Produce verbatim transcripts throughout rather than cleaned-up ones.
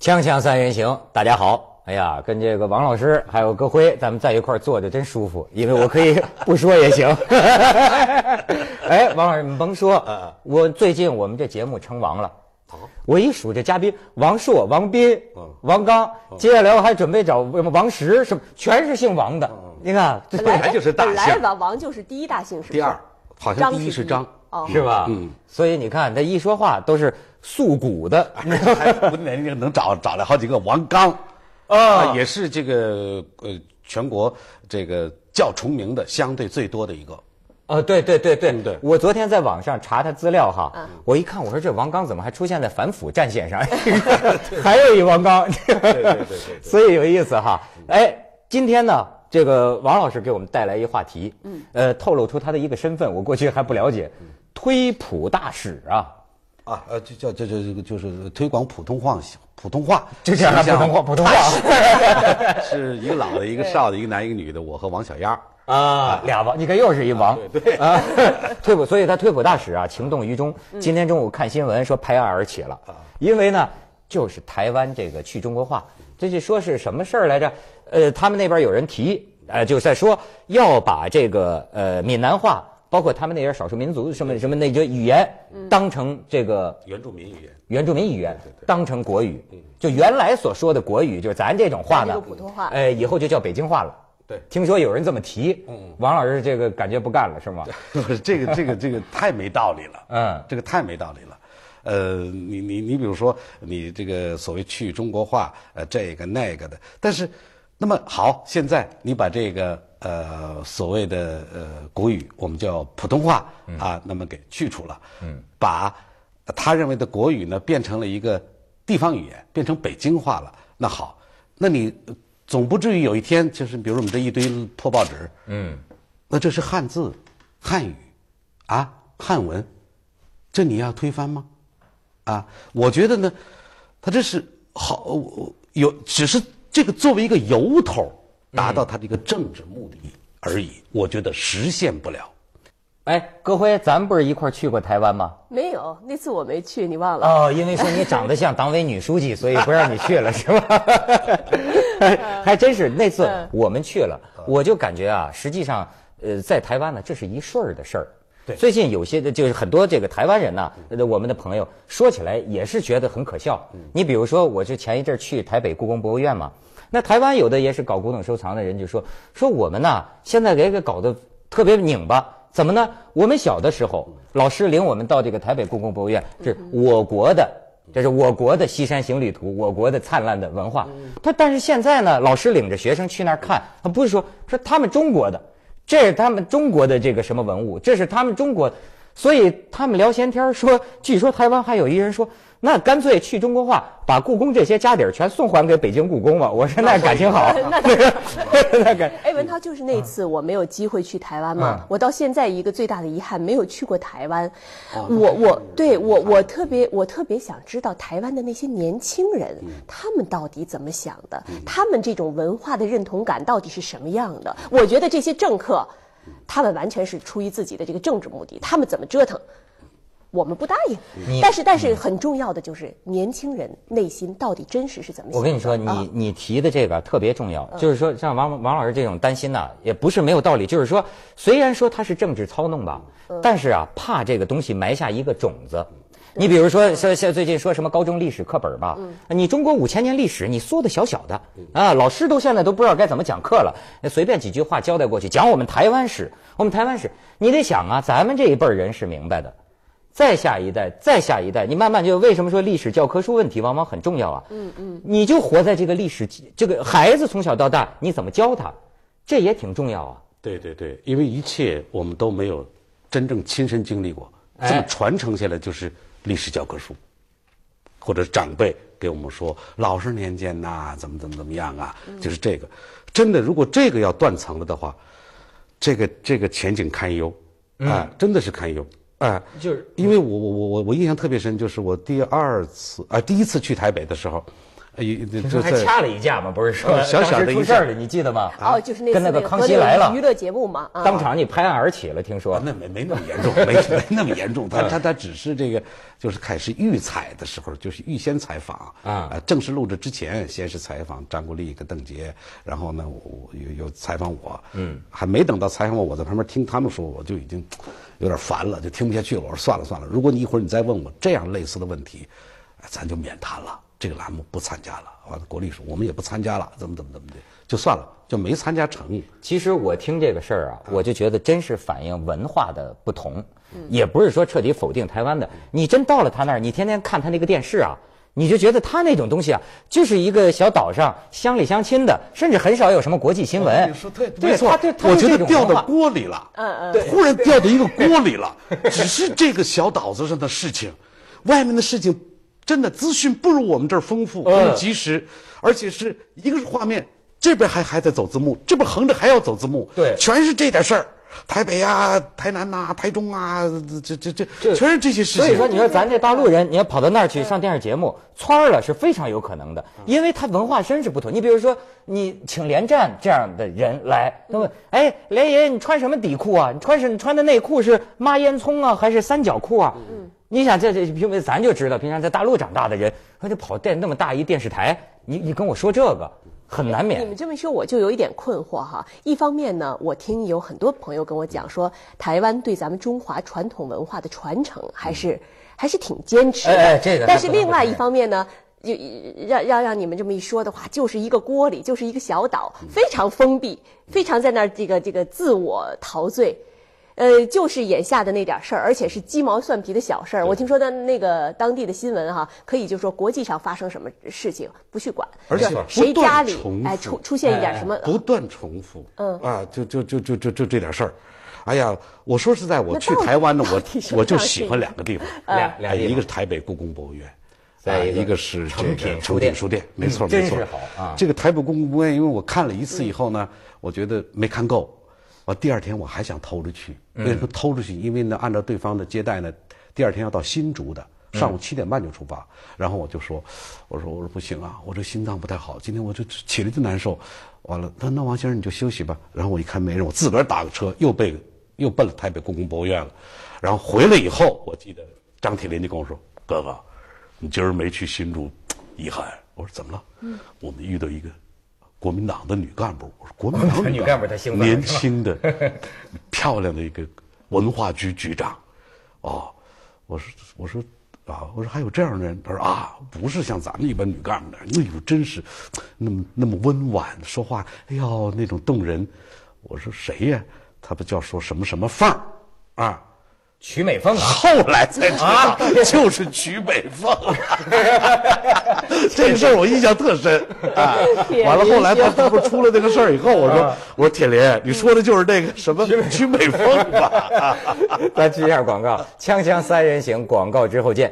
锵锵三人行，大家好。哎呀，跟这个王老师还有戈辉，咱们在一块儿坐着真舒服，因为我可以不说也行。哎，王老师，你甭说，我最近我们这节目称王了。我一数这嘉宾，王朔、王斌、王刚，接下来我还准备找什么王石，什么全是姓王的。你看， 本来就是大姓， 本来王王就是第一大姓，是第二好像第一是张， 是吧？嗯，所以你看他一说话都是素古的， 还不能能找找来好几个王刚，啊，也是这个呃全国这个较重名的相对最多的一个。 哦，对对对对、 嗯、对， 我昨天在网上查他资料哈，嗯、我一看，我说这王刚怎么还出现在反腐战线上？还有一王刚， 对对对对， 所以有意思哈。哎，今天呢，这个王老师给我们带来一话题，嗯，呃，透露出他的一个身份，我过去还不了解，推普大使啊， 啊呃，就叫这这这个就是推广普通话，普通话， 就这样普通话，普通话， 是一个老的，一个少的，一个男一个女的，我和王小丫。 啊，俩王，你看又是一王， 对对啊，推普，所以他推普大使啊，情动于中。今天中午看新闻说拍案而起了，因为呢，就是台湾这个去中国化，这是说是什么事儿来着？呃，他们那边有人提，呃，就在说要把这个呃闽南话，包括他们那边少数民族什么什么那些语言，当成这个原住民语言， 原住民语言当成国语，就原来所说的国语，就是咱这种话呢， 普通话， 呃，以后就叫北京话了。 对，听说有人这么提，嗯，王老师这个感觉不干了是吗？ 不是，这个这个这个太没道理了， 嗯， 这个太没道理了。呃，你你你比如说，你这个所谓去中国化，呃，这个那个的，但是，那么好，现在你把这个呃所谓的呃国语，我们叫普通话、嗯、啊，那么给去除了，嗯，把他认为的国语呢变成了一个地方语言，变成北京话了。那好，那你。总不至于有一天，就是比如我们这一堆破报纸，嗯，那这是汉字、汉语，啊，汉文，这你要推翻吗？啊，我觉得呢，他这是好有，只是这个作为一个由头，达到他这个政治目的而已，嗯、我觉得实现不了。 哎，戈辉，咱们不是一块儿去过台湾吗？ 没有，那次我没去，你忘了？ 哦，因为说你长得像党委女书记，所以不让你去了，是吧？还真是那次我们去了，我就感觉啊，实际上，呃，在台湾呢，这是一顺儿的事儿。 对， 最近有些的，就是很多这个台湾人呐、啊，我们的朋友说起来也是觉得很可笑。你比如说，我就前一阵去台北故宫博物院嘛，那台湾有的也是搞古董收藏的人就说，说我们呐，现在给给搞得特别拧巴。怎么呢？我们小的时候，老师领我们到这个台北故宫博物院，是我国的，这是我国的西山行旅图，我国的灿烂的文化。他但是现在呢，老师领着学生去那儿看，他不是说说他们中国的，这是他们中国的这个什么文物，这是他们中国的，所以他们聊闲天说，据说台湾还有一人说，那干脆去中国化，把故宫这些家底儿全送还给北京故宫吧。我说那感情好， 那那个，哎，文涛，就是那次我没有机会去台湾嘛，嗯、我到现在一个最大的遗憾没有去过台湾。哦、我我对我我特别我特别想知道台湾的那些年轻人，嗯、他们到底怎么想的？嗯、他们这种文化的认同感到底是什么样的？我觉得这些政客，他们完全是出于自己的这个政治目的，他们怎么折腾？我们不答应，但是但是很重要的就是年轻人内心到底真实是怎么想的。 我跟你说，你、啊、你提的这个特别重要，嗯、就是说像王王老师这种担心呐、啊，也不是没有道理。就是说，虽然说他是政治操弄吧，嗯、但是啊，怕这个东西埋下一个种子。嗯、你比如说，像像最近说什么高中历史课本吧，嗯、你中国五千年历史，你缩的小小的啊，老师都现在都不知道该怎么讲课了，随便几句话交代过去，讲我们台湾史，我们台湾史，你得想啊，咱们这一辈人是明白的。再下一代，再下一代，你慢慢就为什么说历史教科书问题往往很重要啊？嗯嗯，你就活在这个历史，这个孩子从小到大你怎么教他，这也挺重要啊。 对对对，因为一切我们都没有真正亲身经历过，这么传承下来就是历史教科书，或者长辈给我们说老师年间呐、啊，怎么怎么怎么样啊，就是这个。真的，如果这个要断层了的话，这个这个前景堪忧啊、呃，真的是堪忧。哎， 就是因为我我我我我印象特别深，就是我第二次啊、呃、第一次去台北的时候， 哎， 就还掐了一架嘛，不是说小小的当时出事儿了，你记得吗？ 哦，就是那跟那个康熙来了娱乐节目嘛， 当场你拍案而起了，听说那没没那么严重，没没那么严重，他他他只是这个就是开始预采的时候，就是预先采访啊，呃，正式录制之前，先是采访张国立跟邓婕，然后呢，我有有采访我，嗯，还没等到采访我，我在旁边听他们说，我就已经有点烦了，就听不下去了。我说算了算了，如果你一会儿你再问我这样类似的问题，咱就免谈了。这个栏目不参加了，完了，国立说我们也不参加了，怎么怎么怎么的，就算了，就没参加成。 其实我听这个事儿啊，我就觉得真是反映文化的不同，也不是说彻底否定台湾的。你真到了他那儿，你天天看他那个电视啊，你就觉得他那种东西啊，就是一个小岛上乡里乡亲的，甚至很少有什么国际新闻。 你说对，没错， 他我觉得掉到锅里了， 嗯嗯， 对，忽然掉到一个锅里了，只是这个小岛子上的事情，外面的事情。真的资讯不如我们这儿丰富，不如及时，而且是一个是画面，这边还还在走字幕，这边横着还要走字幕， 对， 全是这点事儿。台北啊，台南呐、啊，台中啊，这这这全是这些事情。 所以说，你说咱这大陆人，你要跑到那儿去上电视节目，窜儿了是非常有可能的，因为他文化真是不同。你比如说，你请连战这样的人来，那么，哎，连爷你穿什么底裤啊？你穿是你穿的内裤是抹烟囱啊，还是三角裤啊？嗯。你想这这平时咱就知道，平常在大陆长大的人，他就跑电那么大一电视台，你你跟我说这个很难免。 你们这么说，我就有一点困惑哈。一方面呢，我听有很多朋友跟我讲说，台湾对咱们中华传统文化的传承还是、嗯、还是挺坚持的。 哎哎，这个。 但是另外一方面呢，就让让让你们这么一说的话，就是一个锅里，就是一个小岛，非常封闭，非常在那儿这个这个自我陶醉。呃，就是眼下的那点事儿，而且是鸡毛蒜皮的小事儿。我听说的那个当地的新闻哈，可以就说国际上发生什么事情不去管， 而且谁家里哎出出现一点什么， 不断重复，嗯啊，就就就就就就这点事儿。哎呀，我说实在，我去台湾呢，我我就喜欢两个地方， 两两一个是台北故宫博物院。再一个是这个诚品书店，没错没错， 真是好啊。 这个台北故宫博物院，因为我看了一次以后呢，我觉得没看够。我第二天我还想偷着去，为什么偷着去？因为呢，按照对方的接待呢，第二天要到新竹的，上午七点半就出发。然后我就说，我说我说不行啊，我这心脏不太好，今天我这起来就难受。完了，那那王先生你就休息吧。然后我一看没人，我自个儿打个车又被又奔了台北故宫博物院了。然后回来以后，我记得张铁林就跟我说：“哥哥，你今儿没去新竹，遗憾。”我说怎么了？嗯，我们遇到一个国民党的女干部。我说国民党女干部，她兴奋， 年轻的、漂亮的一个文化局局长。哦，我说我说啊，我说还有这样的人？他说啊，不是像咱们一般女干部的，哎呦，真是那么那么温婉说话，哎呦那种动人。我说谁呀？他不叫说什么什么凤啊？ 曲美凤啊， 后来才知道就是曲美凤。这个事儿我印象特深啊。完了，后来他不是出了这个事儿以后，我说我说铁林，你说的就是这个什么曲美凤吧？ 咱接一下广告，锵锵三人行，广告之后见。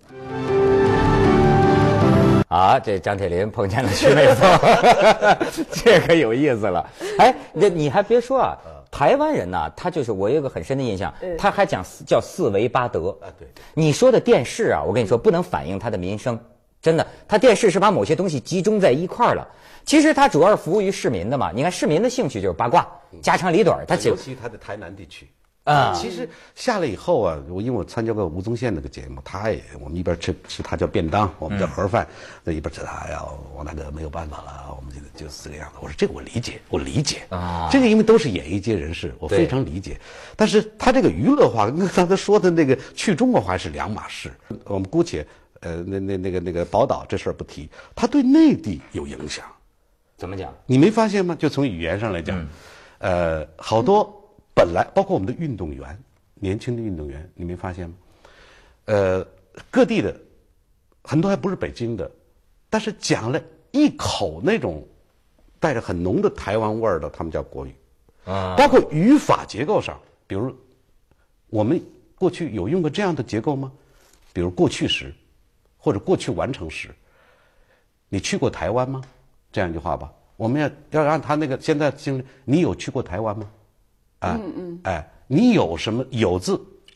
啊，这张铁林碰见了曲美凤，这可有意思了。哎，那你还别说啊。台湾人呐，他就是我有一个很深的印象，他还讲叫四维八德啊。对，你说的电视啊，我跟你说不能反映他的民生，真的，他电视是把某些东西集中在一块儿了。其实他主要是服务于市民的嘛。你看市民的兴趣就是八卦、家长里短，他尤其他的台南地区。啊，其实下来以后啊，我因为我参加过吴宗宪那个节目，他也我们一边吃吃他叫便当，我们叫盒饭，那、嗯、一边吃他呀，我那个没有办法了，我们就就是这个样子。我说这个我理解，我理解啊，这个因为都是演艺界人士，我非常理解。但是他这个娱乐化跟刚才说的那个去中国化是两码事。我们姑且呃那那那个那个宝岛这事儿不提，他对内地有影响。 怎么讲？ 你没发现吗？就从语言上来讲，嗯、呃，好多。本来包括我们的运动员，年轻的运动员，你没发现吗？呃，各地的很多还不是北京的，但是讲了一口那种带着很浓的台湾味儿的，他们叫国语啊。包括语法结构上，比如我们过去有用过这样的结构吗？比如过去时或者过去完成时。你去过台湾吗？这样一句话吧，我们要要让他那个现在就是你有去过台湾吗？啊，嗯嗯，哎，你有什么有字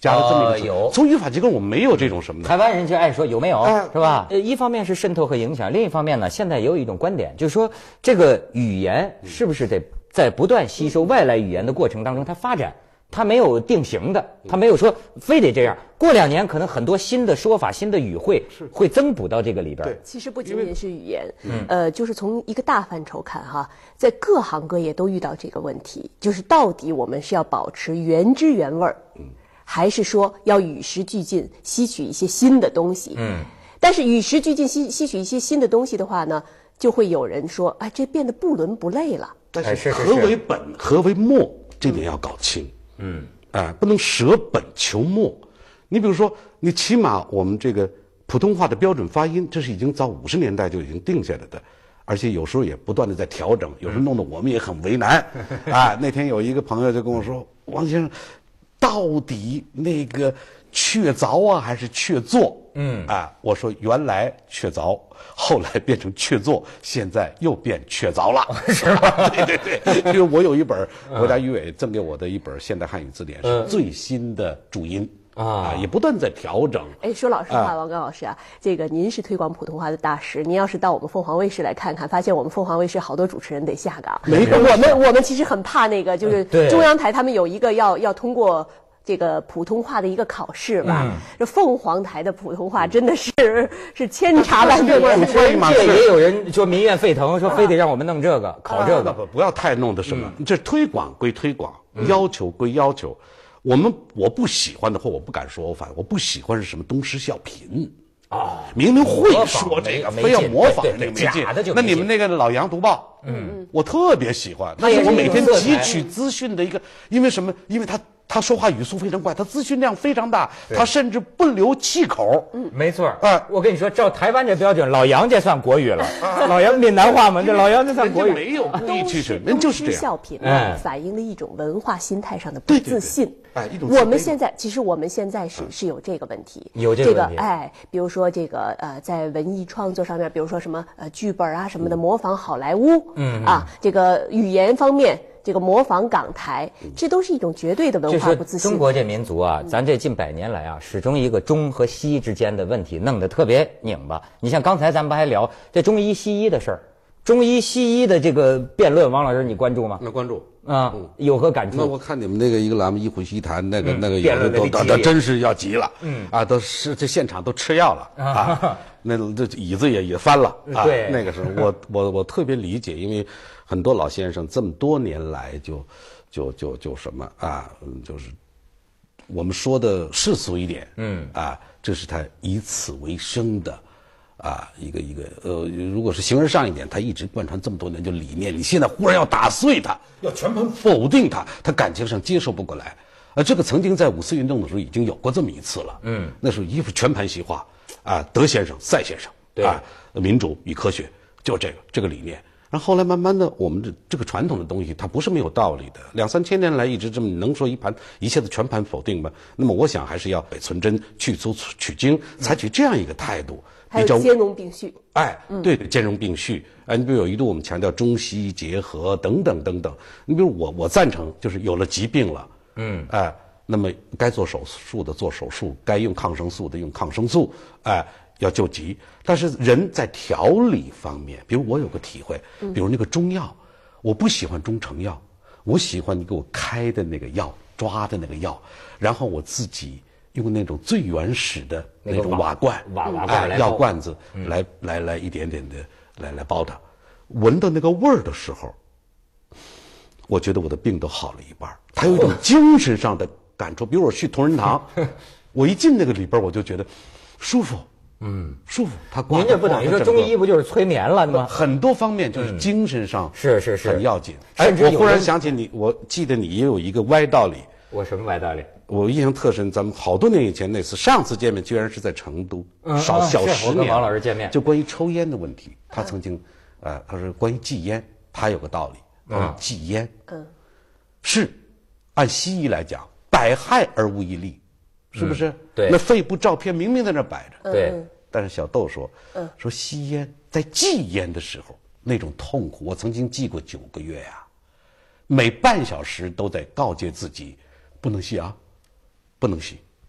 加了这么一个词。 哦有从语法结构我没有这种什么的。 台湾人就爱说有没有， 哎是吧？呃，一方面是渗透和影响，另一方面呢，现在也有一种观点，就是说这个语言是不是得在不断吸收外来语言的过程当中，它发展。它没有定型的，它没有说非得这样。过两年可能很多新的说法、新的语汇会增补到这个里边。 对， 其实不仅仅是语言，嗯，呃，就是从一个大范畴看哈，在各行各业都遇到这个问题，就是到底我们是要保持原汁原味儿，嗯，还是说要与时俱进，吸取一些新的东西？嗯，但是与时俱进吸吸取一些新的东西的话呢，就会有人说，哎，这变得不伦不类了。 但是何为本，何为末，这点要搞清。嗯，哎，不能舍本求末。你比如说，你起码我们这个普通话的标准发音，这是已经早五十年代就已经定下来的，而且有时候也不断的在调整，有时候弄得我们也很为难。啊，那天有一个朋友就跟我说：“王先生，到底那个确凿啊，还是确凿？”嗯，啊，我说原来确凿，后来变成确凿，现在又变确凿了，是吧？对对对，因为我有一本国家语委赠给我的一本现代汉语字典，是最新的注音。啊，也不断在调整。 哎，说老实话，啊、王刚老师啊，这个您是推广普通话的大师，您要是到我们凤凰卫视来看看，发现我们凤凰卫视好多主持人得下岗。 没错， 我们我们其实很怕那个，就是中央台他们有一个要要通过这个普通话的一个考试吧。这、嗯、凤凰台的普通话真的是是千差万别。 这也有人说民怨沸腾，说非得让我们弄这个、啊、考这个， 不不要太弄的什么，嗯、这推广归推广，要求归要求。我们我不喜欢的，或我不敢说，我反我不喜欢是什么东施效颦啊！明明会说这个，非要模仿这个没劲。那你们那个老杨读报，嗯，我特别喜欢，那是我每天汲取资讯的一个，因为什么？因为他他说话语速非常快，他资讯量非常大，他甚至不留气口。 嗯，没错。哎，我跟你说，照台湾这标准，老杨这算国语了。老杨闽南话嘛，这老杨这算国语。 没有故意去学，人就是这样。 笑品反映了一种文化心态上的不自信。 哎，一种我们现在其实我们现在是是有这个问题， 有这个问题。 哎，比如说这个呃，在文艺创作上面，比如说什么呃剧本啊什么的，模仿好莱坞，嗯啊，这个语言方面。这个模仿港台，这都是一种绝对的文化不自信。 中国这民族啊，咱这近百年来啊，始终一个中和西之间的问题弄得特别拧巴。你像刚才咱们不还聊这中医西医的事儿，中医西医的这个辩论，王老师你关注吗？ 那关注啊，有何感触？ 那我看你们那个一个栏目《一壶西谈》，那个那个有的都都真是要急了，嗯啊，都是这现场都吃药了啊，那这椅子也也翻了啊。 对， 那个时候我我我特别理解，因为。很多老先生这么多年来就，就就就什么啊，就是我们说的世俗一点，嗯啊，这是他以此为生的，啊，一个一个呃，如果是形而上一点，他一直贯穿这么多年就理念，你现在忽然要打碎他，要全盘否定他，他感情上接受不过来。啊，这个曾经在五四运动的时候已经有过这么一次了，嗯，那时候一副全盘西化，啊，德先生、赛先生， 对啊，民主与科学，就这个这个理念。然后后来慢慢的，我们这这个传统的东西，它不是没有道理的。两三千年来一直这么能说一盘一下子全盘否定吗？那么我想还是要北存真，去粗取精，采取这样一个态度， 还有兼容并蓄。 哎，对对，兼容并蓄。哎，你比如有一度我们强调中西结合等等等等。你比如我我赞成，就是有了疾病了，嗯，哎，那么该做手术的做手术，该用抗生素的用抗生素，哎。要救急，但是人在调理方面，比如我有个体会，比如那个中药，我不喜欢中成药，我喜欢你给我开的那个药，抓的那个药，然后我自己用那种最原始的那种瓦罐、 瓦瓦罐来药罐子来来来一点点的来来包它，闻到那个味儿的时候，我觉得我的病都好了一半。它有一种精神上的感触，比如我去同仁堂，我一进那个里边，我就觉得舒服。嗯，舒服。他您这不等于说中医不就是催眠了吗？ 很多方面就是精神上是是是很要紧。哎，我忽然想起你，我记得你也有一个歪道理。 我什么歪道理？ 我印象特深，咱们好多年以前那次上次见面，居然是在成都，少小十年。 我跟王老师见面， 就关于抽烟的问题，他曾经，呃，他说关于戒烟，他有个道理，嗯，戒烟，嗯，是按西医来讲，百害而无一利。是不是？ 嗯、对， 那肺部照片明明在那摆着。 对、 嗯，但是小豆说，嗯，说吸烟在忌烟的时候那种痛苦，我曾经忌过九个月呀、啊，每半小时都在告诫自己，不能吸啊，不能吸，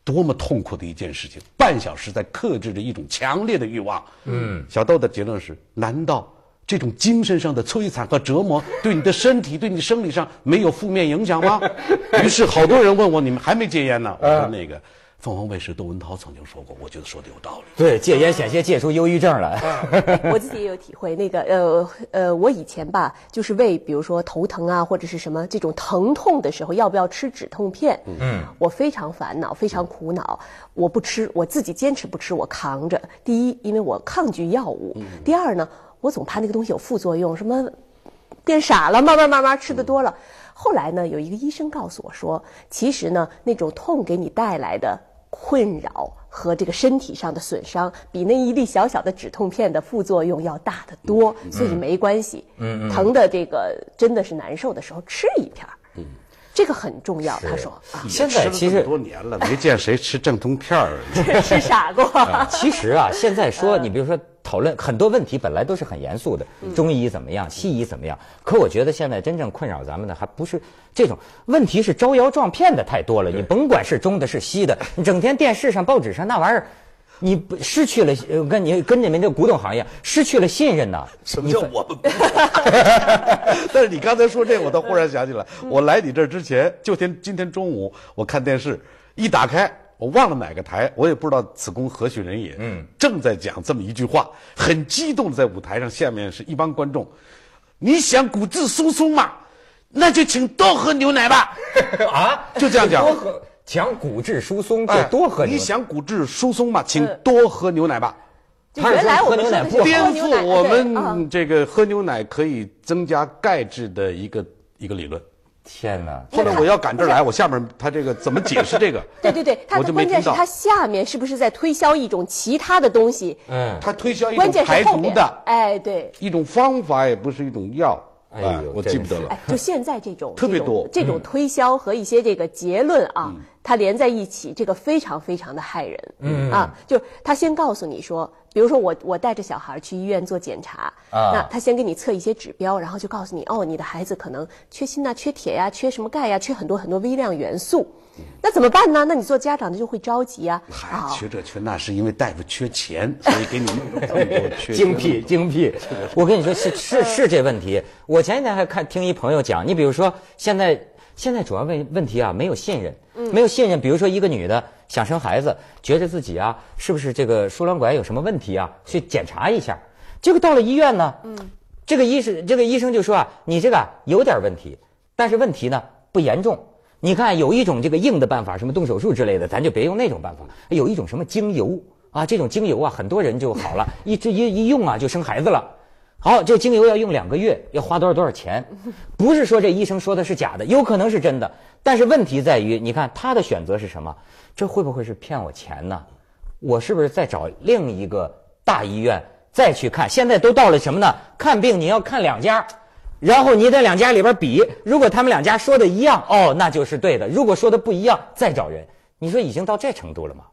多么痛苦的一件事情！半小时在克制着一种强烈的欲望。嗯，小豆的结论是：难道这种精神上的摧残和折磨对你的身体、对你生理上没有负面影响吗？于是好多人问我：你们还没戒烟呢？我说那个。凤凰卫视窦文涛曾经说过，我觉得说的有道理。 对，戒烟险些戒出忧郁症来。 我自己也有体会，那个呃呃，我以前吧，就是为比如说头疼啊或者是什么这种疼痛的时候，要不要吃止痛片？嗯，我非常烦恼，非常苦恼。我不吃，我自己坚持不吃，我扛着。第一，因为我抗拒药物；嗯、第二呢，我总怕那个东西有副作用，什么变傻了，慢慢慢慢吃的多了。嗯、后来呢，有一个医生告诉我说，其实呢，那种痛给你带来的困扰和这个身体上的损伤，比那一粒小小的止痛片的副作用要大得多，嗯、所以没关系。嗯，疼的这个真的是难受的时候吃一片儿。嗯，这个很重要。他说啊， 现在其实多年了，没见谁吃镇痛片儿。 是傻瓜。 其实啊，现在说你比如说讨论很多问题，本来都是很严肃的，中医怎么样，西医怎么样。可我觉得现在真正困扰咱们的还不是这种问题，是招摇撞骗的太多了。你甭管是中的是西的，你整天电视上、报纸上那玩意儿。你失去了，呃，跟你跟你们这古董行业失去了信任呐。 什么叫我们？但是你刚才说这个，我倒忽然想起来，我来你这儿之前，就天今天中午我看电视，一打开，我忘了哪个台，我也不知道此公何许人也。嗯，正在讲这么一句话，很激动，在舞台上，下面是一帮观众。你想骨质疏松吗？那就请多喝牛奶吧。 啊， 就这样讲。 多喝。讲骨质疏松就多喝牛奶、哎、 你想骨质疏松嘛，请多喝牛奶吧。 他原来喝牛奶不好， 颠覆我们这个喝牛奶可以增加钙质的一个一个理论。 天哪！ 后来我要赶这儿来，我下面他这个怎么解释这个？ 对对对，他关键是他下面是不是在推销一种其他的东西？ 嗯，他推销一种排毒的， 哎，对， 一种方法，也不是一种药。哎呦，我记不得了。 哎，就现在这种特别多这种推销和一些这个结论啊，嗯、它连在一起，这个非常非常的害人。嗯啊，就他先告诉你说，比如说我我带着小孩去医院做检查，啊、那他先给你测一些指标，然后就告诉你，哦，你的孩子可能缺锌呐、缺铁呀、缺什么钙呀、缺很多很多微量元素。那怎么办呢？那你做家长的就会着急啊！ 嗨，缺这缺那是因为大夫缺钱，所以给你弄这么多缺。 精辟精辟，我跟你说是是是这问题。我前几天还看听一朋友讲，你比如说现在现在主要问问题啊，没有信任，没有信任。比如说一个女的想生孩子，觉得自己啊是不是这个输卵管有什么问题啊，去检查一下。结果到了医院呢，嗯，这个医生这个医生就说啊，你这个有点问题，但是问题呢不严重。你看有一种这个硬的办法，什么动手术之类的，咱就别用那种办法。有一种什么精油啊，这种精油啊，很多人就好了，一一一用啊就生孩子了。好，这精油要用两个月，要花多少多少钱？不是说这医生说的是假的，有可能是真的。但是问题在于，你看他的选择是什么？这会不会是骗我钱呢？我是不是再找另一个大医院再去看？现在都到了什么呢？看病你要看两家。然后你在两家里边比，如果他们两家说的一样，哦，那就是对的；如果说的不一样，再找人。你说已经到这程度了吗？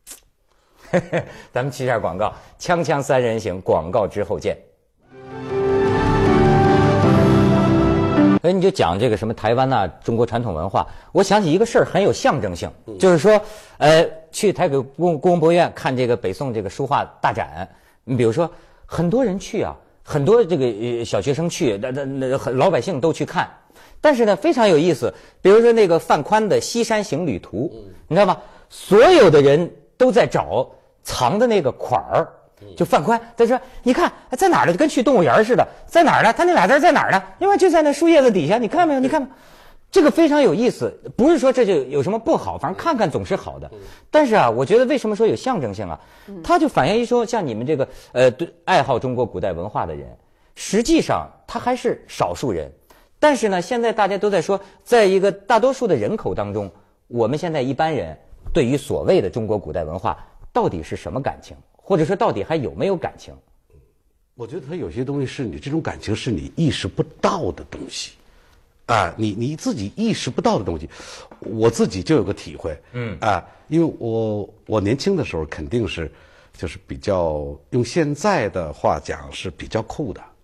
咱们去一下广告，锵锵三人行，广告之后见。所以你就讲这个什么台湾呐、啊，中国传统文化，我想起一个事儿很有象征性，就是说，呃，去台北故故宫博物院看这个北宋这个书画大展，你比如说很多人去啊。很多这个小学生去，那那那老百姓都去看，但是呢非常有意思。比如说那个范宽的《西山行旅图》，你知道吗？所有的人都在找藏的那个款儿，就范宽他说：“你看在哪儿呢？就跟去动物园似的，在哪儿呢？他那俩字在哪儿呢？因为就在那树叶子底下，你看没有？你看没有？”这个非常有意思，不是说这就有什么不好，反正看看总是好的。但是啊，我觉得为什么说有象征性啊？它就反映一说，像你们这个呃对爱好中国古代文化的人，实际上他还是少数人。但是呢，现在大家都在说，在一个大多数的人口当中，我们现在一般人对于所谓的中国古代文化到底是什么感情，或者说到底还有没有感情？ 我觉得它有些东西是你这种感情是你意识不到的东西。啊，你你自己意识不到的东西，我自己就有个体会，嗯啊，因为我我年轻的时候肯定是，就是比较用现在的话讲是比较酷的，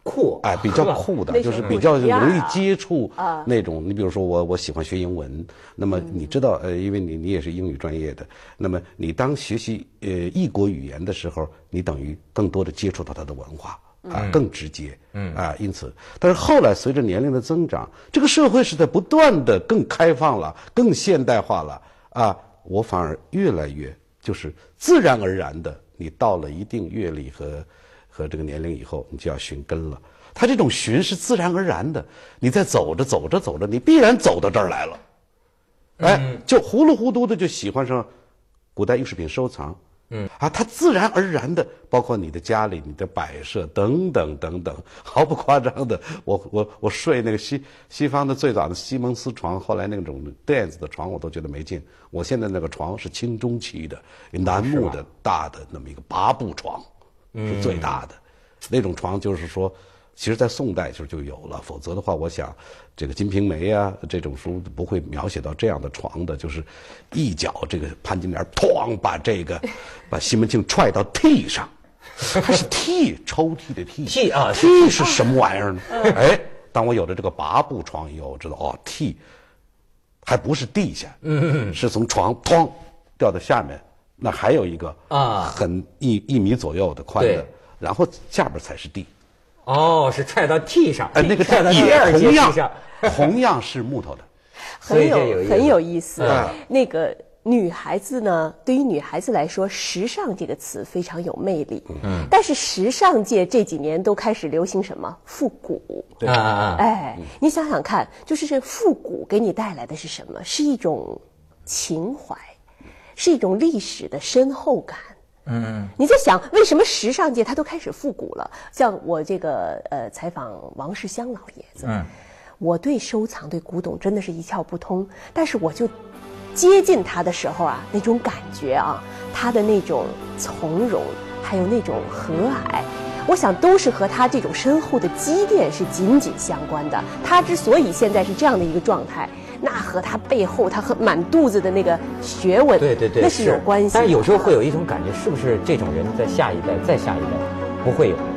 酷哎，比较酷的，就是比较容易接触啊那种。你比如说我，我喜欢学英文，那么你知道，呃，因为你你也是英语专业的，那么你当学习呃异国语言的时候，你等于更多的接触到它的文化啊，更直接，嗯啊，因此，但是后来随着年龄的增长，这个社会是在不断的更开放了，更现代化了啊，我反而越来越就是自然而然的，你到了一定阅历和。和这个年龄以后，你就要寻根了。他这种寻是自然而然的，你在走着走着走着，你必然走到这儿来了。哎，就糊里糊涂的就喜欢上古代艺术品收藏。嗯啊，他自然而然的，包括你的家里、你的摆设等等等等，毫不夸张的，我我我睡那个西西方的最早的西蒙斯床，后来那种垫子的床，我都觉得没劲。我现在那个床是清中期的楠木的大的那么一个八步床。是最大的，嗯、那种床就是说，其实，在宋代就就有了，否则的话，我想，这个《金瓶梅》啊这种书不会描写到这样的床的，就是一脚这个潘金莲哐把这个把西门庆踹到屉上，它是屉，抽屉的屉， 屉啊， 屉是什么玩意儿呢？哎，当我有了这个八步床以后，我知道哦，屉还不是地下，嗯，是从床哐掉到下面。那还有一个啊，很一一米左右的宽的，然后下边才是地。 哦，是踹到屉上， 哎，那个踹到也第二同样上， 同样是木头的， 很有很有意思。 嗯、 那个女孩子呢，对于女孩子来说，时尚这个词非常有魅力。嗯，但是时尚界这几年都开始流行什么复古？ 对啊啊！ 哎，你想想看，就是这复古给你带来的是什么？是一种情怀。是一种历史的深厚感。嗯，你在想为什么时尚界它都开始复古了？像我这个呃采访王世襄老爷子，嗯，我对收藏对古董真的是一窍不通，但是我就接近他的时候啊，那种感觉啊，他的那种从容，还有那种和蔼，我想都是和他这种深厚的积淀是紧紧相关的。他之所以现在是这样的一个状态。那和他背后他和满肚子的那个学问， 对对对， 那是有关系。 但是有时候会有一种感觉，是不是这种人在下一代、再下一代不会有？